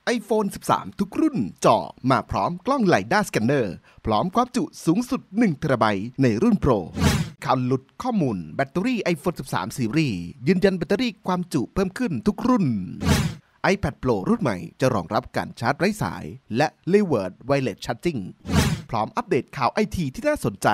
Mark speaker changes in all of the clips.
Speaker 1: iPhone 13 ทุกรุ่นจอมาพร้อมกล้องไลด้าสแกนเนอร์พร้อมความจุสูงสุด1 TB ในรุ่น Pro ข่าวหลุดข้อมูลแบตเตอรี่ iPhone 13 Series ยืนยันแบตเตอรี่ความจุเพิ่มขึ้นทุกรุ่น iPad Pro รุ่นใหม่จะรองรับการชาร์จไร้สายและ Reverse Wireless Charging พร้อมอัปเดตข่าวไอทีที่น่าสนใจ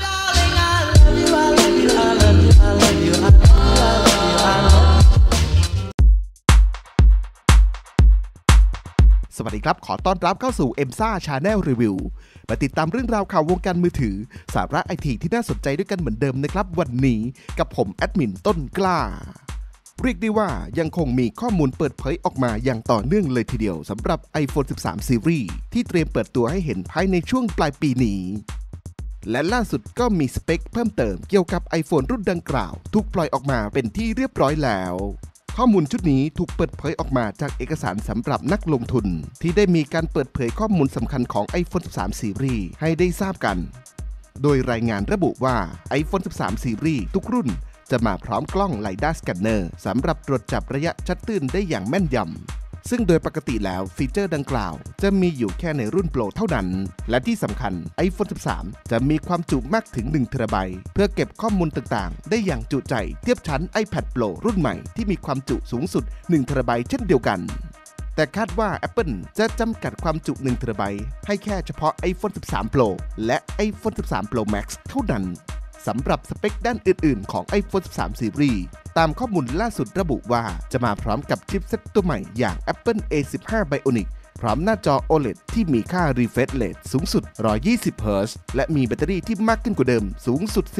Speaker 1: สวัสดีครับขอต้อนรับเข้าสู่ EMSA Channel Review มาติดตามเรื่องราวข่าววงการมือถือสาระไอทีที่น่าสนใจด้วยกันเหมือนเดิมนะครับวันนี้กับผมแอดมินต้นกล้าเรียกได้ว่ายังคงมีข้อมูลเปิดเผยออกมาอย่างต่อเนื่องเลยทีเดียวสำหรับ iPhone 13 Series ที่เตรียมเปิดตัวให้เห็นภายในช่วงปลายปีนี้และล่าสุดก็มีสเปคเพิ่มเติมเกี่ยวกับ iPhone รุ่นดังกล่าวถูกปล่อยออกมาเป็นที่เรียบร้อยแล้วข้อมูลชุดนี้ถูกเปิดเผยออกมาจากเอกสารสำหรับนักลงทุนที่ได้มีการเปิดเผยข้อมูลสำคัญของ iPhone 13 Series ให้ได้ทราบกันโดยรายงานระบุว่า iPhone 13 Series ทุกรุ่นจะมาพร้อมกล้องไลด้าสแกนเนอร์สำหรับตรวจจับระยะชัดตื้นได้อย่างแม่นยำซึ่งโดยปกติแล้วฟีเจอร์ดังกล่าวจะมีอยู่แค่ในรุ่น Pro เท่านั้นและที่สำคัญ iPhone 13 จะมีความจุมากถึง1 TB เพื่อเก็บข้อมูลต่างๆได้อย่างจุใจเทียบชั้น iPad Pro รุ่นใหม่ที่มีความจุสูงสุด1 TB เช่นเดียวกันแต่คาดว่า Apple จะจำกัดความจุ1 TB ให้แค่เฉพาะ iPhone 13 Pro และ iPhone 13 Pro Max เท่านั้นสำหรับสเปคด้านอื่นๆของ iPhone 13 Series ตามข้อมูลล่าสุดระบุว่าจะมาพร้อมกับชิปเซ็ตตัวใหม่อย่าง Apple A15 Bionic พร้อมหน้าจอ OLED ที่มีค่า refresh rate สูงสุด 120 Hz และมีแบตเตอรี่ที่มากขึ้นกว่าเดิมสูงสุด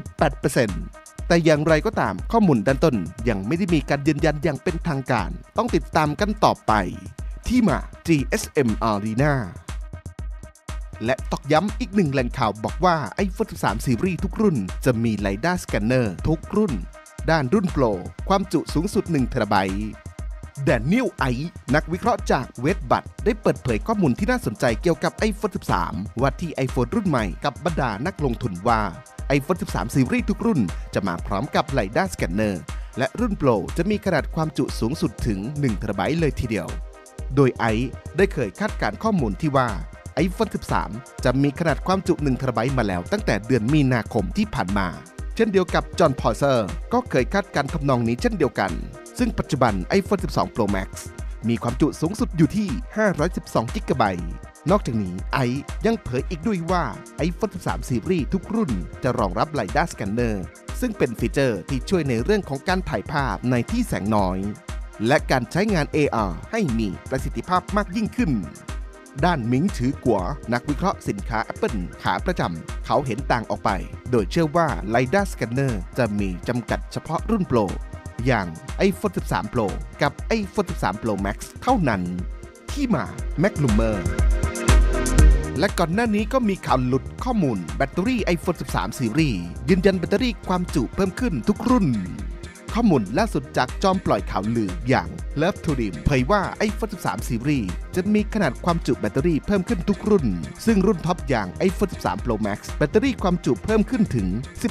Speaker 1: 18% แต่อย่างไรก็ตามข้อมูลด้านต้นยังไม่ได้มีการยืนยันอย่างเป็นทางการต้องติดตามกันต่อไปที่มา GSM Arenaและตอกย้ำอีกหนึ่งแหล่งข่าวบอกว่า iPhone 13 Series ทุกรุ่นจะมี LiDAR Scanner ทุกรุ่นด้านรุ่น Pro ความจุสูงสุด1 TB แดเนียล ไอท์นักวิเคราะห์จากเวทบัตได้เปิดเผยข้อมูลที่น่าสนใจเกี่ยวกับ iPhone 13 ว่าที่ iPhone รุ่นใหม่กับบรรดานักลงทุนว่า iPhone 13 Series ทุกรุ่นจะมาพร้อมกับ LiDAR Scanner และรุ่น Pro จะมีขนาดความจุสูงสุดถึง1 TB เลยทีเดียวโดยไอท์ได้เคยคาดการณ์ข้อมูลที่ว่าiPhone 13 จะมีขนาดความจุ1 TB มาแล้วตั้งแต่เดือนมีนาคมที่ผ่านมาเช่นเดียวกับจอห์น พอร์เซอร์ก็เคยคาดการณ์ทำนองนี้เช่นเดียวกันซึ่งปัจจุบัน iPhone 12 Pro Max มีความจุสูงสุดอยู่ที่512 GB นอกจากนี้ไอยังเผยอีกด้วยว่า iPhone 13 Series ทุกรุ่นจะรองรับ LiDAR Scanner ซึ่งเป็นฟีเจอร์ที่ช่วยในเรื่องของการถ่ายภาพในที่แสงน้อยและการใช้งาน AR ให้มีประสิทธิภาพมากยิ่งขึ้นด้านมิงถือกัวนักวิเคราะห์สินค้า Apple ขาประจำเขาเห็นต่างออกไปโดยเชื่อว่า LiDAR Scanner จะมีจำกัดเฉพาะรุ่น Pro อย่าง iPhone 13 Pro กับ iPhone 13 Pro Max เท่านั้นที่มา MacLumer และก่อนหน้านี้ก็มีข่าวหลุดข้อมูลแบตเตอรี่ iPhone 13 Series ยืนยันแบตเตอรี่ความจุเพิ่มขึ้นทุกรุ่นข้อมูลล่าสุดจากจอมปล่อยข่าวลืออย่าง Love to Dream เผยว่า iPhone 13 Series จะมีขนาดความจุแบตเตอรี่เพิ่มขึ้นทุกรุ่นซึ่งรุ่นท็อปอย่าง iPhone 13 Pro Max แบตเตอรี่ความจุเพิ่มขึ้นถึง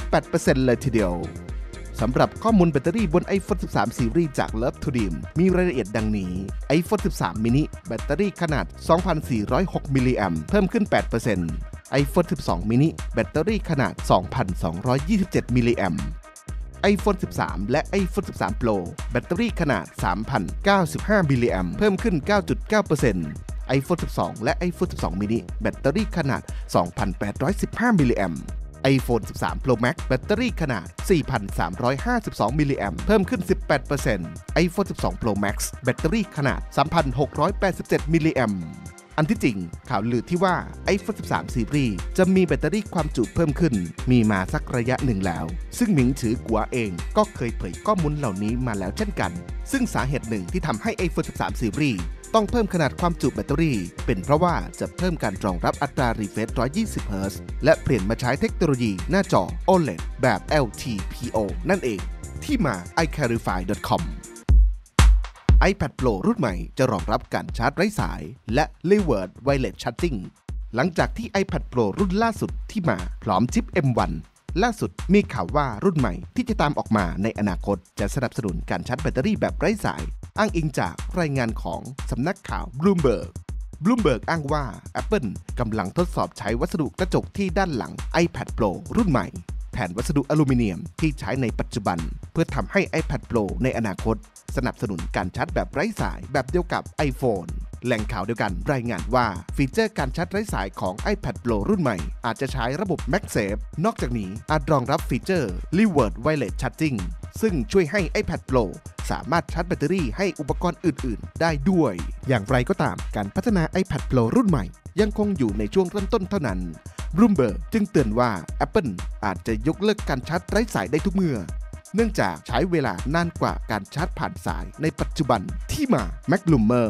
Speaker 1: 18% เลยทีเดียวสำหรับข้อมูลแบตเตอรี่บน iPhone 13 Series จาก Love to Dream มีรายละเอียดดังนี้ iPhone 13 mini แบตเตอรี่ขนาด 2,406 มิลลิแอมป์เพิ่มขึ้น 8% iPhone 12 mini แบตเตอรี่ขนาด 2,227 มิลลิแอมป์iPhone 13 และ iPhone 13 Pro แบตเตอรี่ขนาด 3,095 มิลลิแอมป์เพิ่มขึ้น 9.9% iPhone 12 และ iPhone 12 mini แบตเตอรี่ขนาด 2,815 มิลลิแอมป์iPhone 13 Pro Max แบตเตอรี่ขนาด 4,352 มิลลิแอมป์เพิ่มขึ้น 18% iPhone 12 Pro Max แบตเตอรี่ขนาด 3,687 มิลลิแอมป์อันที่จริงข่าวลือที่ว่า iPhone 13 Series จะมีแบตเตอรี่ความจุเพิ่มขึ้นมีมาสักระยะหนึ่งแล้วซึ่งหมิงถือกัวเองก็เคยเผยข้อมูลเหล่านี้มาแล้วเช่นกันซึ่งสาเหตุหนึ่งที่ทำให้ iPhone 13 Series ต้องเพิ่มขนาดความจุแบตเตอรี่เป็นเพราะว่าจะเพิ่มการรองรับอัตรา refresh 120 Hz และเปลี่ยนมาใช้เทคโนโลยีหน้าจอ OLED แบบ LTPO นั่นเองที่มา iCarify.com iPad Pro รุ่นใหม่จะรองรับการชาร์จไร้สายและ Reverse Wireless Charging หลังจากที่ iPad Pro รุ่นล่าสุดที่มาพร้อมชิป M1 ล่าสุดมีข่าวว่ารุ่นใหม่ที่จะตามออกมาในอนาคตจะสนับสนุนการชาร์จแบตเตอรี่แบบไร้สายอ้างอิงจากรายงานของสำนักข่าว Bloomberg อ้างว่า Apple กำลังทดสอบใช้วัสดุกระจกที่ด้านหลัง iPad Pro รุ่นใหม่แทนวัสดุอลูมิเนียมที่ใช้ในปัจจุบันเพื่อทำให้ iPad Pro ในอนาคตสนับสนุนการชาร์จแบบไร้สายแบบเดียวกับ iPhone แหล่งข่าวเดียวกันรายงานว่าฟีเจอร์การชาร์จไร้สายของ iPad Pro รุ่นใหม่อาจจะใช้ระบบ MagSafe นอกจากนี้อาจรองรับฟีเจอร์ Reverse Wireless Charging ซึ่งช่วยให้ iPad Pro สามารถชาร์จแบตเตอรี่ให้อุปกรณ์อื่นๆได้ด้วยอย่างไรก็ตามการพัฒนา iPad Pro รุ่นใหม่ยังคงอยู่ในช่วงเริ่มต้นเท่านั้น Bloomberg จึงเตือนว่า Apple อาจจะยกเลิกการชาร์จไร้สายได้ทุกเมื่อเนื่องจากใช้เวลานานกว่าการชาร์จผ่านสายในปัจจุบันที่มา MacLumer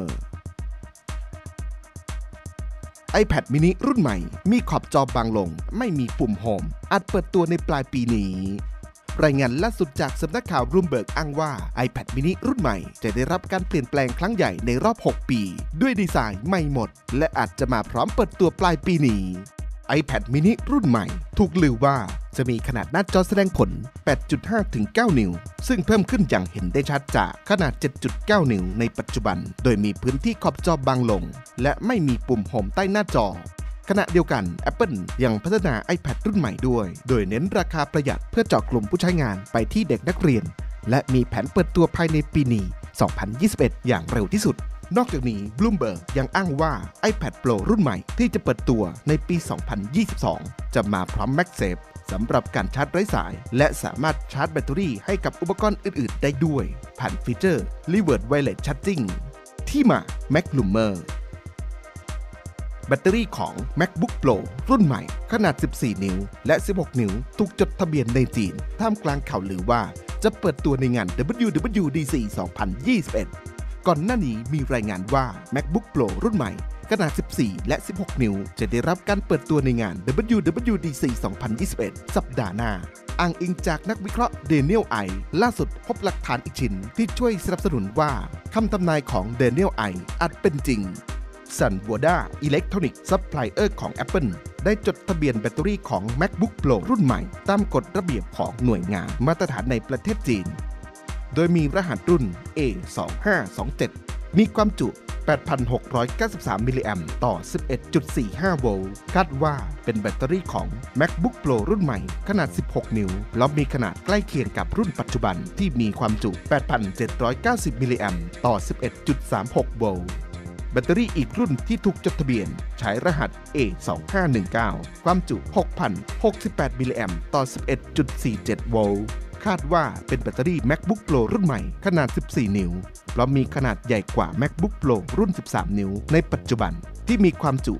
Speaker 1: iPad mini รุ่นใหม่มีขอบจอบางลงไม่มีปุ่มโฮมอาจเปิดตัวในปลายปีนี้รายงานล่าสุดจากสำนักข่าว Bloomberg อ้างว่า iPad mini รุ่นใหม่จะได้รับการเปลี่ยนแปลงครั้งใหญ่ในรอบ 6 ปีด้วยดีไซน์ใหม่หมดและอาจจะมาพร้อมเปิดตัวปลายปีนี้ iPad mini รุ่นใหม่ถูกลือว่าจะมีขนาดหน้าจอแสดงผล 8.5 ถึง 9 นิ้วซึ่งเพิ่มขึ้นอย่างเห็นได้ชัดจากขนาด 7.9 นิ้วในปัจจุบันโดยมีพื้นที่ขอบจอบางลงและไม่มีปุ่มโฮมใต้หน้าจอขณะเดียวกัน Apple ยังพัฒนา iPad รุ่นใหม่ด้วยโดยเน้นราคาประหยัดเพื่อเจาะกลุ่มผู้ใช้งานไปที่เด็กนักเรียนและมีแผนเปิดตัวภายในปีนี้ 2021 อย่างเร็วที่สุดนอกจากนี้ Bloomberg ยังอ้างว่า iPad Pro รุ่นใหม่ที่จะเปิดตัวในปี 2022 จะมาพร้อม MagSafe สำหรับการชาร์จไร้สายและสามารถชาร์จแบตเตอรี่ให้กับอุปกรณ์อื่นๆได้ด้วยผ่านฟีเจอร์ Reverse Wireless Charging ที่มา MacLumerแบตเตอรี่ของ MacBook Pro รุ่นใหม่ขนาด 14 นิ้วและ 16 นิ้วถูกจดทะเบียนในจีนท่ามกลางข่าวลือว่าจะเปิดตัวในงาน WWDC 2021 ก่อนหน้านี้มีรายงานว่า MacBook Pro รุ่นใหม่ขนาด 14 และ 16 นิ้วจะได้รับการเปิดตัวในงาน WWDC 2021 สัปดาห์หน้าอ้างอิงจากนักวิเคราะห์ Daniel I ล่าสุดพบหลักฐานอีกชิ้นที่ช่วยสนับสนุนว่าคำทำนายของ Daniel I อาจเป็นจริงSunwoda Electronics Supplier ของ Apple ได้จดทะเบียนแบตเตอรี่ของ MacBook Pro รุ่นใหม่ตามกฎระเบียบของหน่วยงานมาตรฐานในประเทศจีนโดยมีรหัสรุ่น A2527 มีความจุ 8,693 มิลลิแอมป์ต่อ 11.45 โวลต์คาดว่าเป็นแบตเตอรี่ของ MacBook Pro รุ่นใหม่ขนาด 16 นิ้วและมีขนาดใกล้เคียงกับรุ่นปัจจุบันที่มีความจุ 8,790 มิลลิแอมป์ต่อ 11.36 โวลต์แบตเตอรี่อีกรุ่นที่ถูกจดทะเบียนใช้รหัส A2519 ความจุ 6,068 มิลลิแอมป์ต่อ 11.47 โวลต์คาดว่าเป็นแบตเตอรี่ MacBook Pro รุ่นใหม่ขนาด 14 นิ้วเพราะมีขนาดใหญ่กว่า MacBook Pro รุ่น 13 นิ้วในปัจจุบันที่มีความจุ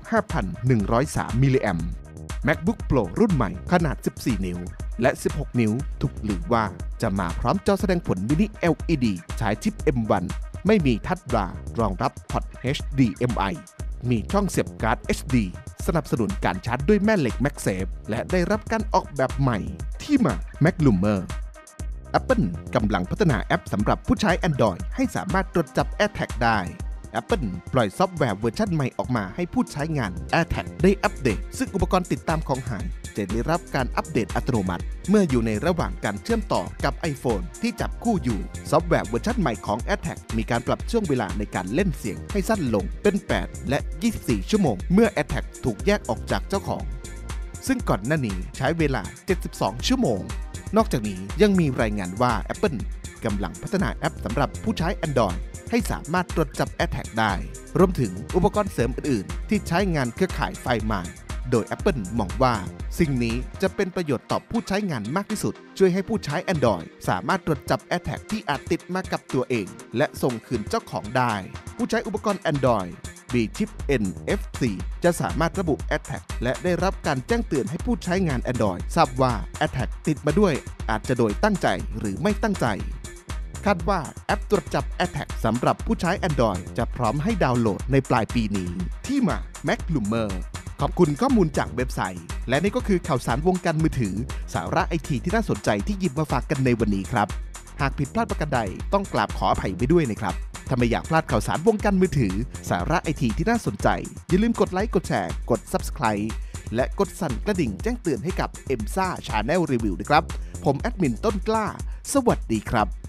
Speaker 1: 5,103 มิลลิแอมป์ MacBook Pro รุ่นใหม่ขนาด 14 นิ้วและ 16 นิ้วถูกลือว่าจะมาพร้อมจอแสดงผล Mini LED ใช้ชิป M1ไม่มีทัชบาร์รองรับพอร์ต HDMI มีช่องเสียบการ์ด HD สนับสนุนการชาร์จด้วยแม่เหล็ก MagSafe และได้รับการออกแบบใหม่ที่มา MacLumer Apple กำลังพัฒนาแอปสำหรับผู้ใช้ Android ให้สามารถตรวจจับ AirTag ได้ Apple ปล่อยซอฟต์แวร์เวอร์ชันใหม่ออกมาให้ผู้ใช้งาน AirTag ได้อัปเดตซึ่งอุปกรณ์ติดตามของหายจะได้รับการอัปเดตอัตโนมัติเมื่ออยู่ในระหว่างการเชื่อมต่อกับ iPhone ที่จับคู่อยู่ซอฟต์แวร์เวอร์ชันใหม่ของ AirTag มีการปรับช่วงเวลาในการเล่นเสียงให้สั้นลงเป็น 8 และ 24 ชั่วโมงเมื่อ AirTag ถูกแยกออกจากเจ้าของซึ่งก่อนหน้านี้ใช้เวลา 72 ชั่วโมงนอกจากนี้ยังมีรายงานว่า Apple กำลังพัฒนาแอปสำหรับผู้ใช้ Android ให้สามารถตรวจจับ AirTag ได้รวมถึงอุปกรณ์เสริมอื่นๆที่ใช้งานเครือข่ายไฟล์ โดย Apple มองว่าสิ่งนี้จะเป็นประโยชน์ต่อผู้ใช้งานมากที่สุดช่วยให้ผู้ใช้ Android สามารถตรวจจับ AirTag ที่อาจติดมากับตัวเองและส่งคืนเจ้าของได้ผู้ใช้อุปกรณ์ Androidมีชิป NFC จะสามารถระบุ AirTag และได้รับการแจ้งเตือนให้ผู้ใช้งาน Android ทราบว่า AirTag ติดมาด้วยอาจจะโดยตั้งใจหรือไม่ตั้งใจคาดว่าแอปตรวจจับ AirTag สำหรับผู้ใช้ Android จะพร้อมให้ดาวน์โหลดในปลายปีนี้ที่มา MacLumer ขอบคุณข้อมูลจากเว็บไซต์และนี่ก็คือข่าวสารวงการมือถือสาระไอทีที่น่าสนใจที่หยิบมาฝากกันในวันนี้ครับหากผิดพลาดประการใดต้องกราบขออภัยไว้ด้วยนะครับถ้าไม่อยากพลาดข่าวสารวงการมือถือสาระไอทีที่น่าสนใจอย่าลืมกดไลค์กดแชร์กด Subscribe และกดสั่นกระดิ่งแจ้งเตือนให้กับ EMSA Channel Review นะครับผมแอดมินต้นกล้าสวัสดีครับ